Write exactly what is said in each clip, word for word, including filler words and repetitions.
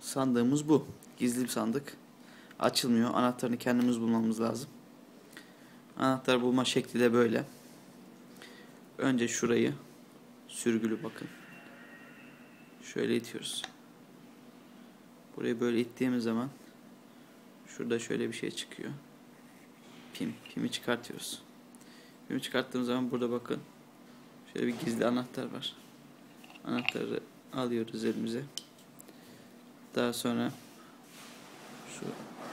Sandığımız bu. Gizli bir sandık. Açılmıyor. Anahtarını kendimiz bulmamız lazım. Anahtar bulma şekli de böyle. Önce şurayı sürgülü bakın. Şöyle itiyoruz. Burayı böyle ittiğimiz zaman şurada şöyle bir şey çıkıyor. Pim. Pimi çıkartıyoruz. Pimi çıkarttığımız zaman burada bakın. Şöyle bir gizli anahtar var. Anahtarı alıyoruz elimize. Daha sonra şu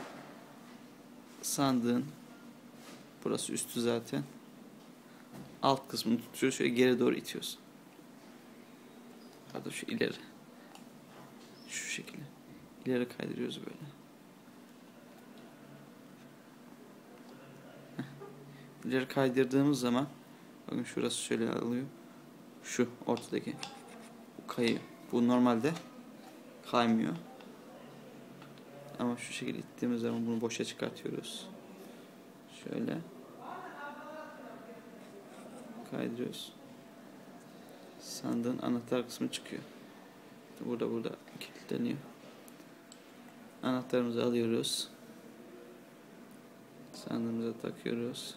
sandığın burası üstü zaten. Alt kısmını tutuyoruz. Şöyle geri doğru itiyoruz. Pardon şu ileri. Şu şekilde. İleri kaydırıyoruz böyle. Heh. İleri kaydırdığımız zaman bakın şurası şöyle alıyor. Şu ortadaki bu kayıyor. Bu normalde kaymıyor. Ama şu şekilde ittiğimiz zaman bunu boşa çıkartıyoruz. Şöyle kaydırıyoruz. Sandığın anahtar kısmı çıkıyor. Burada burada kilitleniyor. Anahtarımızı alıyoruz. Sandığımıza takıyoruz.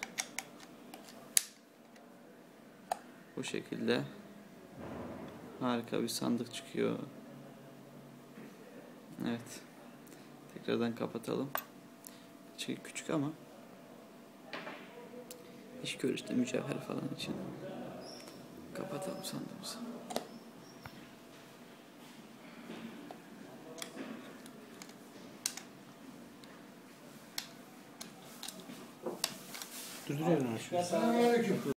Bu şekilde harika bir sandık çıkıyor. Evet. Tekrardan kapatalım. Küçük, küçük ama iş görüşte mücevher falan için. Kapatalım sandığımızı. Durduruyorum.